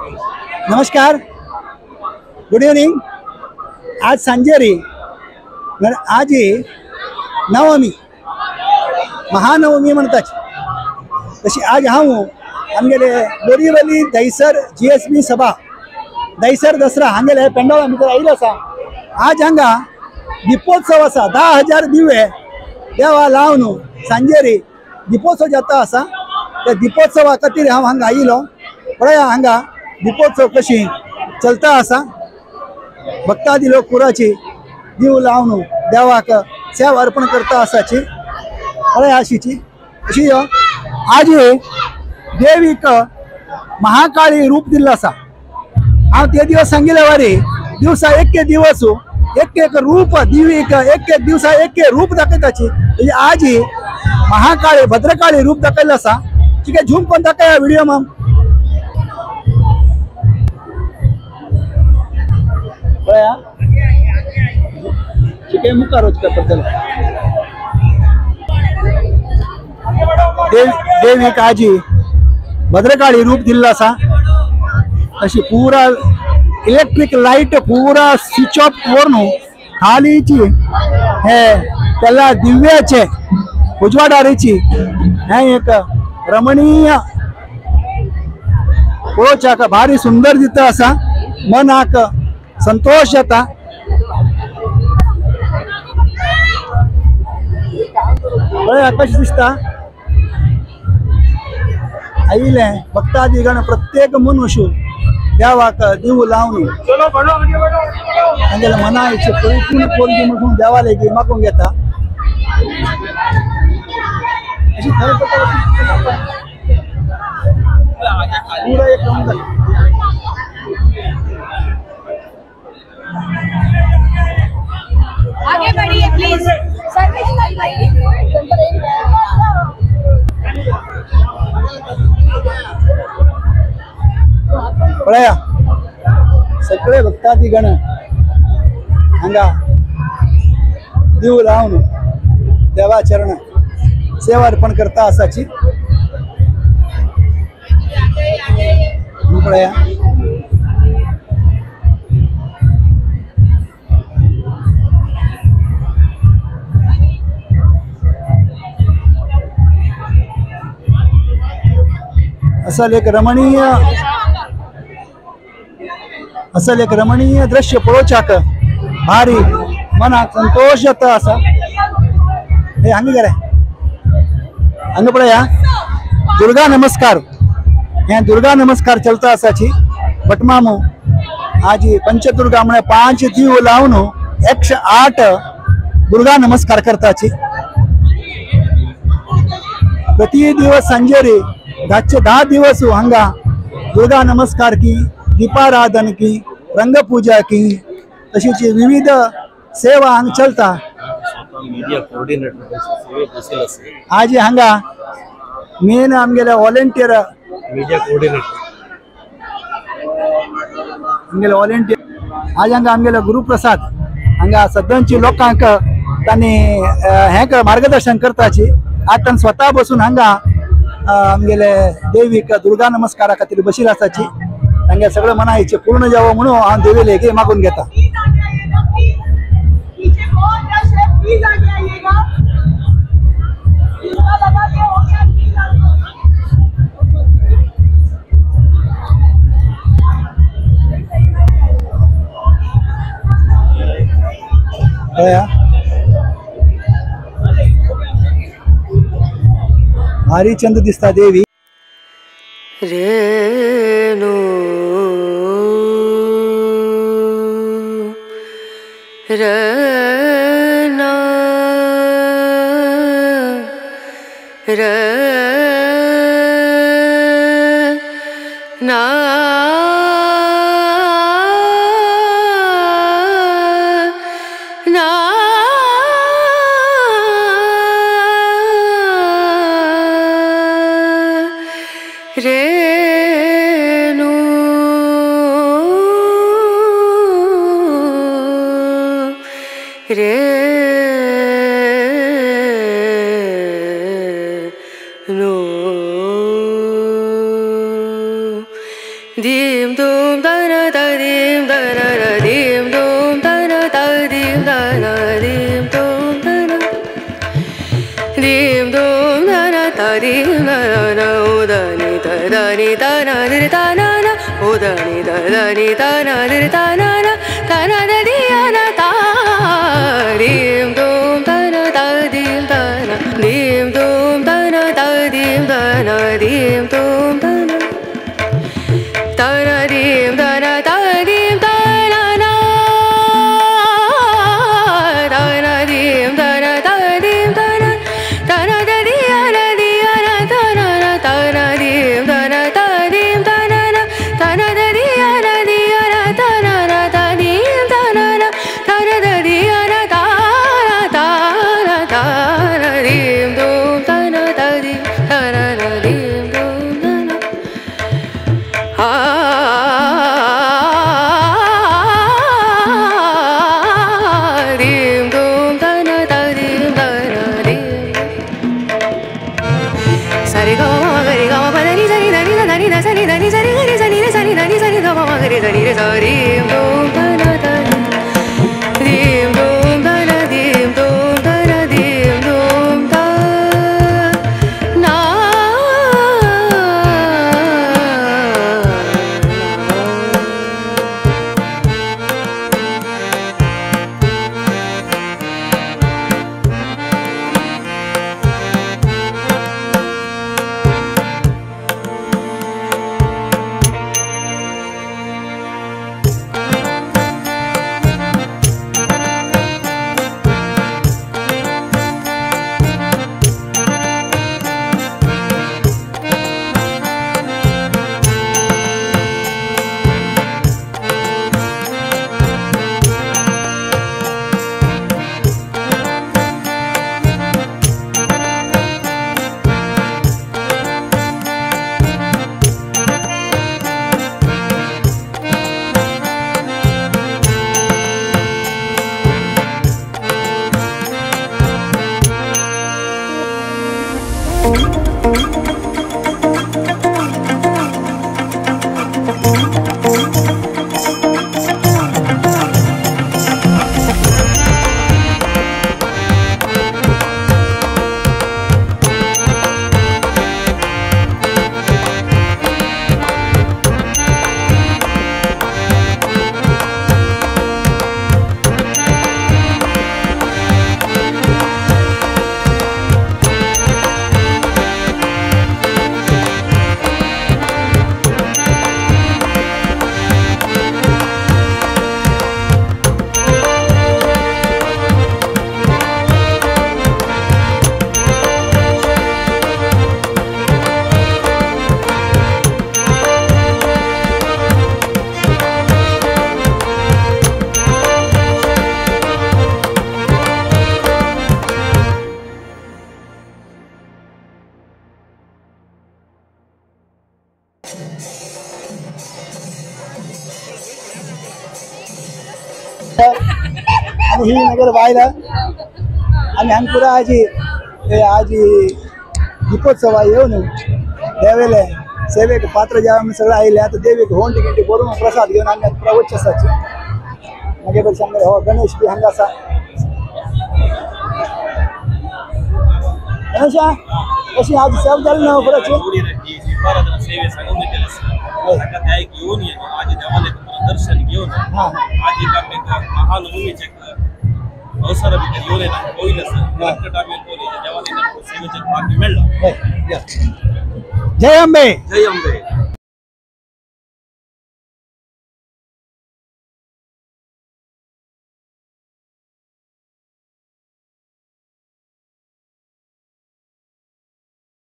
नमस्कार, good evening. आज सांजेरी आज नवमी महानवमी म्हणतात तशी आज हांव आमगेले बोरीवली दैसर GSB सभा दैसर दसरा हांगेले पेंडॉला भितर आयिल्लो आसा. आज हांगा दीपोत्सव आसा. 10,000 दिवे देवा लावन सांजेरी दीपोत्सव जाता आसा. त्या दीपोत्सवा खातीर हांव हांगा आयिल्लो. पळया हांगा दीपोत्सव कशी चलता आसा. भक्तादी लोक पुराची दिव लावन देवाक सेवा अर्पण करता आसाची. पळया अशीची अशी आज देवीक महाकाळी रूप दिल्लो आसा. हांव ते दिवस सांगिल्ले वारी दिवसा एक दिवस एक रूप दिवीक एक दिवसा एक रूप दाखयताची. आज महाकाळी भद्रकाळी रूप दाखयल्लो आसा. ठीक आहे, झूम करून दाखया व्हिडिओ मग. पळया ठीक आहे, मुखार वचपा बद्दल देवीक आजी भद्रकाळी रूप दिल्लो आसा. अशी पूरा इलेक्ट्रिक लाइट पूरा स्विच ऑफ करून खालीची हे त्याला दिव्याचे उजवाडारीची हे एक रमणीय पळोवच्याक भारी सुंदर दिसता आसा. मनाक संतोष जाता. कशें दिसता आयिल्ले भक्तादिगण प्रत्येक मनुष्य देवाक दिव लावन तांगेले मना इच्छे परिपूर्ण पोरगी म्हणून देवा लेगी मागूंक येता. पूरा एक नंबर. आगे बढ़िए प्लीज. पळया सगळे भक्तादिगण हांगा दिव लावन देवा चरण सेवा अर्पण करता आसाची. पळया असल एक रमणीय दृश्य पळोवच्याक भारी मनाक संतोष जाता आसा. हे हांगा गेले हांगा पळया दुर्गा नमस्कार. हे दुर्गा नमस्कार चलता आसाची. भटमामू आज पंचदुर्गा म्हणे 5 दिव लावन 108 दुर्गा नमस्कार करताची. प्रति दिवस सांजेरी 10 दिवस हांगा दुर्गा नमस्कार की दीपाराधन की रंगपूजा की तशीच विविध सेवा हांगा चलता. आज हांगा मेन आमगेले व्हॉलेंटियर आज हांगा आमगेले गुरुप्रसाद हांगा सद्दांची लोकांक तांणी हे मार्गदर्शन करताची. आज तांणी स्वता बसून हांगा आमगेले देवीक दुर्गा नमस्कारा खातीर बशिल्ले आसाची. तांगे सगळे मना इच्छे पूर्ण जावो म्हणून हांव देवी लेगी मागून घेता. भारी चंद दिसता देवी. रेणु रना रना ना Renu Renu dim dum dana da dim dana da dim dum dana da dim dana dim dum dana dim dum dana da dim dana udani da ni da na dir da na na udani da ni da na dir da na na da na da di na da dim dum dana da dim dana dim dum dana da dim dana dim dum dana dana dim dana da dim dana na dana dim dana da dim dana dana da di na dana na dana dim dana da dim dana na dana da di na dana na da dim dana na dana da di na dana dana dim dum dana da dim dana na dim dum dana dim dum dana da dim dana dim sari ga ma ga ri ga ma pa da ni sa ni da ni da ni da sa ni da ni sa ni ga ri sa ni da sa ni da ni sa ni da ma ga ri sa ni da sa dim dum dana da dim dum dana dim dum dana dim dum da na आणि ही नगर बाहेर आणि पुरा आज दीपोत्सव येऊन देवेले सेवेक पात्र जेव्हा आम्ही सगळं आयले आता देवीक होंटी गिंटी बरोबर प्रसाद घेऊन आम्ही आता प्रवचसाचे मागे बरं सांगले हो गणेश बी हांगासा गणेशा कशी आज सेव जाली ना फुलाची सेवे सांगून घेऊन येतो आज देवाले दर्शन घेऊन आज महानवमीचे अवसर येऊन येणार होईलच देवाले सेवेचे भाग्य मिळलं जय अंबे जय अंबे